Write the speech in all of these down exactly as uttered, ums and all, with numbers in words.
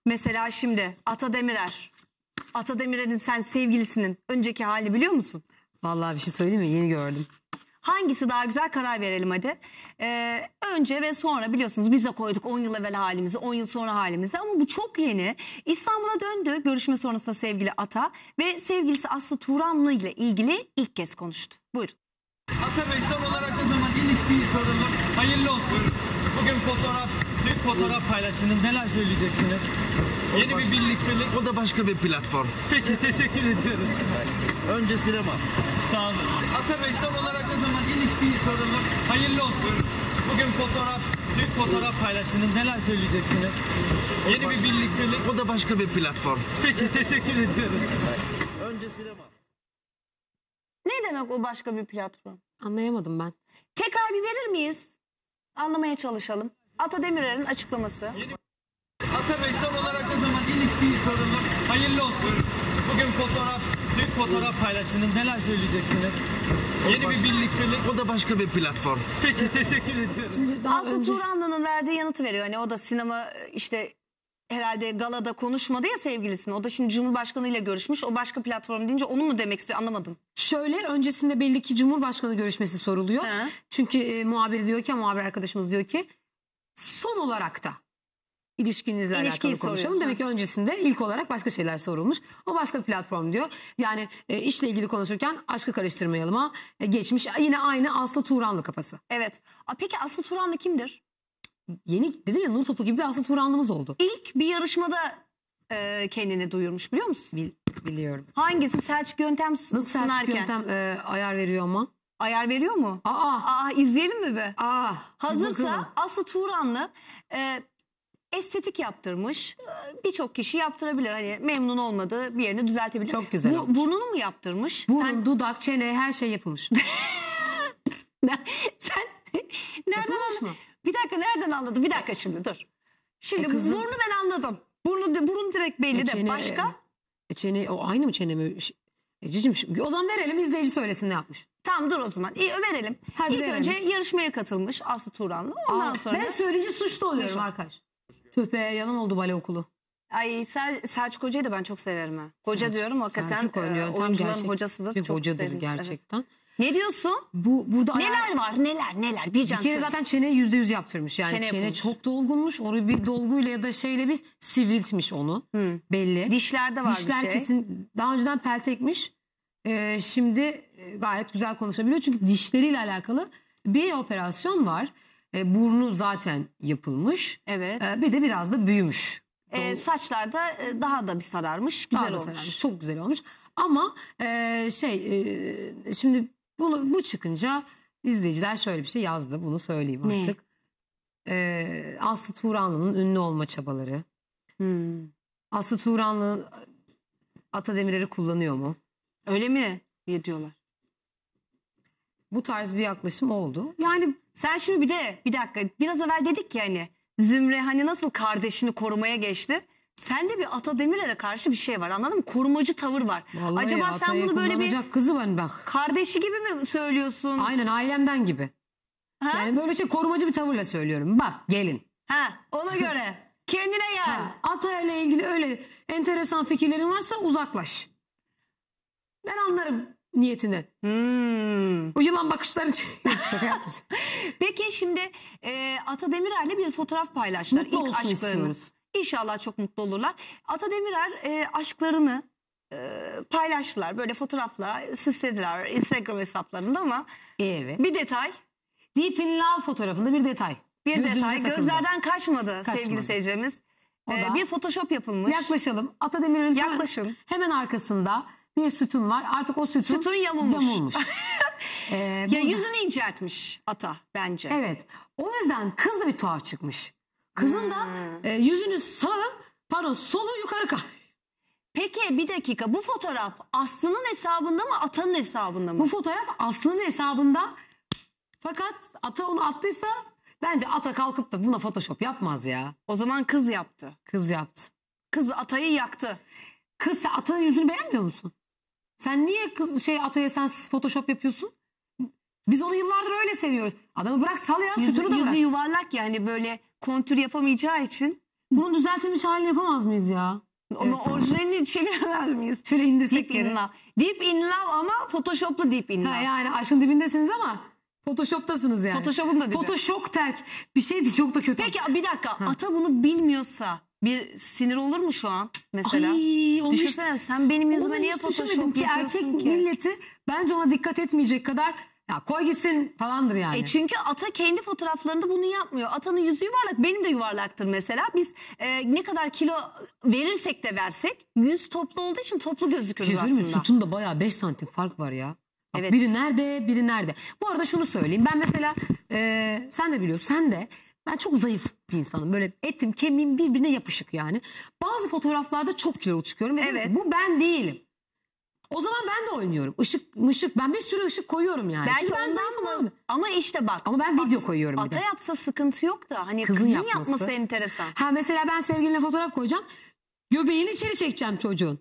Mesela şimdi Ata Demirer. Ata Demirer'in sen sevgilisinin önceki halini biliyor musun? Vallahi bir şey söyleyeyim mi? Yeni gördüm. Hangisi daha güzel, karar verelim hadi. Ee, önce ve sonra biliyorsunuz biz de koyduk on yıl evvel halimizi, on yıl sonra halimizi, ama bu çok yeni. İstanbul'a döndü görüşme sonrasında sevgili Ata ve sevgilisi Aslı Turanlı ile ilgili ilk kez konuştu. Buyurun. Ata Bey, son olarak o zaman ilişkiyi soralım. Hayırlı olsun. Bugün fotoğraf, bir fotoğraf paylaştınız. Neler söyleyeceksiniz? Yeni bir birliktelik. O da başka bir platform. Peki, teşekkür ediyoruz. Önce sinema. Sağ olun. Ata Bey, son olarak o zaman ilişkiyi soralım. Hayırlı olsun. Bugün fotoğraf, bir fotoğraf paylaştınız. Neler söyleyeceksiniz? Yeni bir birliktelik. O da başka bir platform. Peki, teşekkür ediyoruz. Önce sinema. Ne demek o başka bir platform? Anlayamadım ben. Tekrar bir verir miyiz? Anlamaya çalışalım. Ata Demirer'in açıklaması. Ata Bey, son olarak o zaman ilişkiyi soralım. Hayırlı olsun. Bugün fotoğraf, bir fotoğraf paylaştınız. Neler söyleyeceksiniz? Yeni bir birliktelik. O da başka bir platform. Peki, teşekkür ediyoruz. Şimdi daha Aslı önce... Turanlı'nın verdiği yanıtı veriyor. Hani o da sinema işte herhalde galada konuşmadı ya sevgilisine. O da şimdi Cumhurbaşkanı ile görüşmüş. O başka platform deyince onu mu demek istiyor, anlamadım. Şöyle, öncesinde belli ki Cumhurbaşkanı görüşmesi soruluyor. He. Çünkü e, muhabir diyor ki, muhabir arkadaşımız diyor ki son olarak da ilişkinizle İlişkiyi alakalı konuşalım. soruyor. Demek ki öncesinde ilk olarak başka şeyler sorulmuş. O başka bir platform diyor. Yani e, işle ilgili konuşurken aşkı karıştırmayalım'a e, geçmiş. Yine aynı Aslı Turanlı kafası. Evet. A, peki Aslı Turanlı kimdir? Yeni dedim ya, nur topu gibi bir Aslı Turanlımız oldu. İlk bir yarışmada e, kendini duyurmuş, biliyor musun? Bil, biliyorum. Hangisi? Selçuk Yöntem Nasıl Selçuk sunarken. Yöntem e, ayar veriyor ama? Ayar veriyor mu? Aa! Aa, izleyelim mi be? Aa! Hazırsa Aslı Turanlı e, estetik yaptırmış. E, Birçok kişi yaptırabilir. Hani memnun olmadığı bir yerini düzeltebilir. Çok güzel olmuş. Burnunu mu yaptırmış? Burun, Sen, dudak, çene, her şey yapılmış. sen nereden Yapılmış anladın? mı? Bir dakika, nereden anladın? Bir dakika şimdi dur. Şimdi E kızım- burnu ben anladım. Burnu, burun direkt belli E, de. çene- Başka? E, çene, o aynı mı çene mi? Ş- E, cicim, şimdi- o zaman verelim, izleyici söylesin ne yapmış. Tamam, dur o zaman. İyi, verelim. Hadi İlk verelim. önce yarışmaya katılmış Aslı Turanlı. Ondan Aa, sonra... Ben söyleyince suçlu oluyorum Buyurun. arkadaş. Tüh be, yalan oldu bale okulu. Ay Sel Selçuk Hoca'yı da ben çok severim ha. Hoca Selçuk- diyorum, hakikaten Selçuk e, yöntem oyuncuların gerçek- hocasıdır. bir Çok hocadır severiz, evet. gerçekten. Ne diyorsun? Bu burada Neler ayar- var, neler neler? Bir can Bir kere söyle. zaten çene yüzde yüz yaptırmış. Yani Çene çene, yapılmış. çok dolgunmuş. Orayı bir dolguyla ya da şeyle bir sivriltmiş onu. Hı. Belli. Dişlerde var Dişler bir şey. kesin daha önceden peltekmiş. Ee, şimdi e, gayet güzel konuşabiliyor. Çünkü dişleriyle alakalı bir operasyon var. Ee, burnu zaten yapılmış. Evet. Ee, bir de biraz da büyümüş. E, saçlarda e, daha da bir sararmış. Güzel Daha da olmuş. sararmış, çok güzel olmuş. Ama e, şey e, şimdi bunu, bu çıkınca izleyiciler şöyle bir şey yazdı. Bunu söyleyeyim Ne? artık. E, Aslı Turanlı'nın ünlü olma çabaları. Hmm. Aslı Turanlı Ata Demirer'i kullanıyor mu? Öyle mi diye diyorlar. Bu tarz bir yaklaşım oldu. Yani Sen şimdi bir de bir dakika, biraz evvel dedik ya hani Zümre hani nasıl kardeşini korumaya geçti. Sende bir Ata Demirer'e karşı bir şey var, anladın mı? Korumacı tavır var. vallahi Acaba sen Ata'yı bunu böyle bir kullanacak kızı ben bak. kardeşi gibi mi söylüyorsun? Aynen ailemden gibi. Ha? Yani böyle şey korumacı bir tavırla söylüyorum. Bak gelin. Ha, ona göre. Kendine gel. Ha, Ata ile ilgili öyle enteresan fikirlerin varsa uzaklaş. Ben anlarım niyetini. Hmm. O yılan bakışları şaka yapmış. Peki şimdi e, Ata Demirer'le bir fotoğraf paylaştılar. Mutlu İlk olsun aşklarını. istiyoruz. İnşallah çok mutlu olurlar. Ata Demirer e, aşklarını e, paylaştılar. Böyle fotoğrafla süslediler Instagram hesaplarında, ama Evet. bir detay, Deep in Love fotoğrafında bir detay. bir Gözümüze detay takıldı. gözlerden kaçmadı, Kaçmadı. sevgili seyircimiz. O E, da- bir Photoshop yapılmış. Yaklaşalım. Ata Demirer'in hemen, Yaklaşın. hemen arkasında bir sütun var. Artık o sütun, Sütun yamulmuş. yamulmuş. Ee, Ya burada- yüzünü inceltmiş Ata bence. Evet. O yüzden kız da bir tuhaf çıkmış. Kızın da Hmm. e, yüzünü sağı, pardon solu yukarı kay. Peki bir dakika, bu fotoğraf Aslı'nın hesabında mı, Ata'nın hesabında mı? Bu fotoğraf Aslı'nın hesabında. Fakat Ata onu attıysa bence Ata kalkıp da buna Photoshop yapmaz ya. O zaman kız yaptı. Kız yaptı. Kız Ata'yı yaktı. Kız, sen Ata'nın yüzünü beğenmiyor musun? Sen niye kız şey Ata'ya sen Photoshop yapıyorsun? Biz onu yıllardır öyle seviyoruz. Adamı bırak sal ya, Yüzü, sütunu da yüzü bırak. yuvarlak, yani böyle kontür yapamayacağı için. Bunun düzeltilmiş halini yapamaz mıyız ya? Onu Evet. orijinalini çeviremez miyiz? Şöyle indirsek Deep in geri. love. Deep in love ama Photoshop'lu deep in love. Ha, yani aşkın dibindesiniz ama Photoshop'tasınız yani. Photoshop'un da dibi. Photoshop terk. Bir şeydi çok da kötü. Peki bir dakika, ata bunu bilmiyorsa bir sinir olur mu şu an mesela? Ay, onu hiç, Düşünsene sen benim onu yüzüme niye hiç düşünmedim Photoshop ki yapıyorsun erkek ki? milleti bence ona dikkat etmeyecek kadar ya koy gitsin falandır yani. E çünkü ata kendi fotoğraflarında bunu yapmıyor. Atanın yüzü yuvarlak, benim de yuvarlaktır mesela. Biz e, ne kadar kilo verirsek de versek yüz toplu olduğu için toplu Bir gözükürüz şey söyleyeyim mi? aslında. Sütunda bayağı beş santim fark var ya. Bak, Evet. biri nerede, biri nerede. Bu arada şunu söyleyeyim. Ben mesela e, sen de biliyorsun, sen de ben çok zayıf bir insanım. Böyle etim, kemiğim birbirine yapışık yani. Bazı fotoğraflarda çok kilolu çıkıyorum. Ve Evet. bu ben değilim. O zaman ben de oynuyorum. Işık mışık. Ben bir sürü ışık koyuyorum yani. Belki Çünkü ben ondan zayıfım mı? abi. Ama işte bak. Ama ben video at- koyuyorum bir Ata de. yapsa sıkıntı yok da. Hani Kızın kızın, yapması. yapması enteresan. Ha mesela ben sevgilimle fotoğraf koyacağım. Göbeğini içeri çekeceğim çocuğun.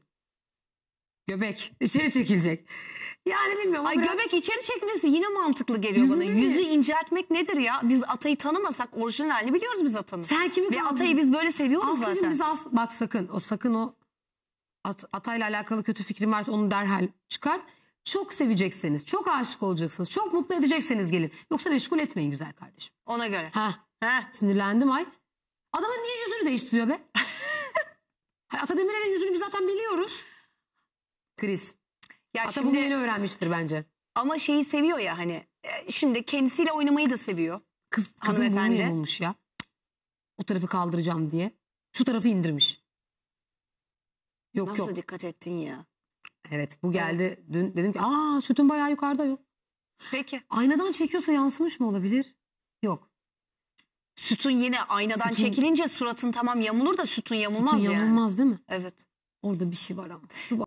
Göbek içeri çekilecek. Yani bilmiyorum. o Ay biraz- göbek içeri çekmesi yine mantıklı geliyor Yüzünü bana. mi? Yüzü inceltmek nedir ya? Biz atayı tanımasak orijinalini biliyoruz biz atanın. Sen kimi Ve kandırdın? atayı biz böyle seviyoruz Aslıcığım zaten. biz as bak sakın o sakın o at atayla alakalı kötü fikrin varsa onu derhal çıkar. Çok sevecekseniz, çok aşık olacaksınız, çok mutlu edecekseniz gelin. Yoksa meşgul etmeyin güzel kardeşim. Ona göre. Ha, Heh. sinirlendim ay. Adamın niye yüzünü değiştiriyor be? Hay, Ata Demirer'in yüzünü biz zaten biliyoruz. Kriz. Ya Ata şimdi, bunu yeni öğrenmiştir bence. ama şeyi seviyor ya hani. e, Şimdi kendisiyle oynamayı da seviyor. Kız, kızın burnu Hanımefendi. yamulmuş ya. O tarafı kaldıracağım diye. Şu tarafı indirmiş. Yok Nasıl yok. dikkat ettin ya? Evet bu geldi. Dün dedim ki aa sütun bayağı yukarıda yok. Peki. Aynadan çekiyorsa yansımış mı olabilir? Yok. Sütun yine aynadan Sütun- çekilince suratın tamam yamulur da sütun yamulmaz Sütun yani. yamulmaz değil mi? Evet. Orada bir şey var ama. Dur